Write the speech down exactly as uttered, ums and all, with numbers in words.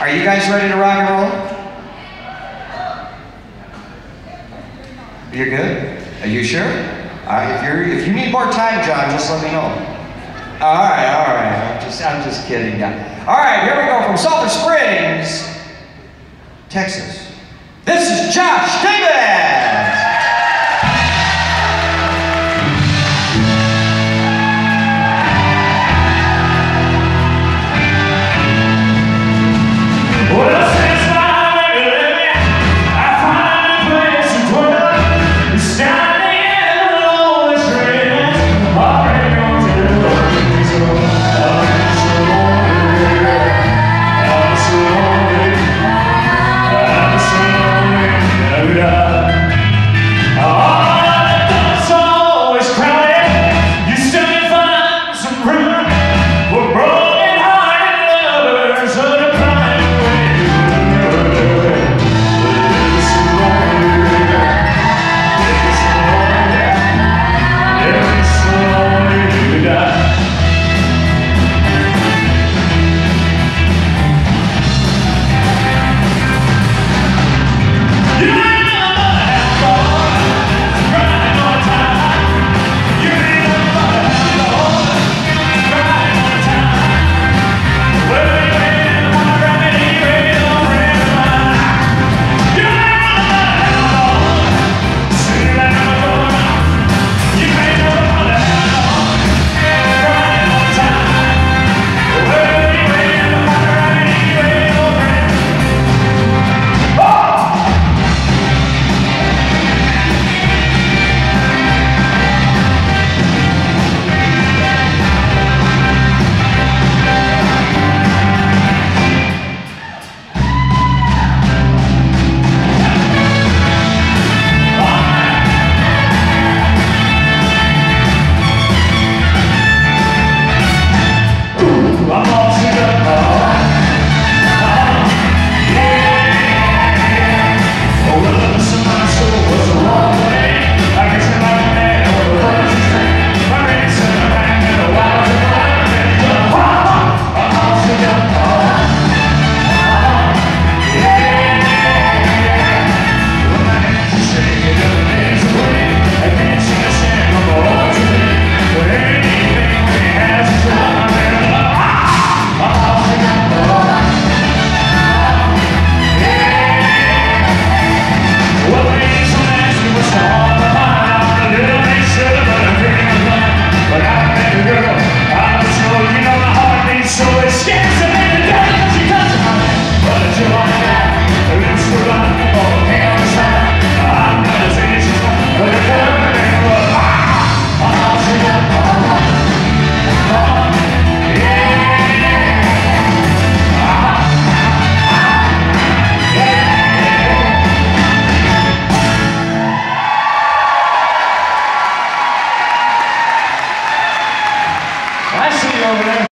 Are you guys ready to rock and roll? You're good? Are you sure? All right, if, you're, if you need more time, John, just let me know. All right, all right. I'm just, I'm just kidding. All right, here we go from Sulphur Springs, Texas. This is Josh Davis.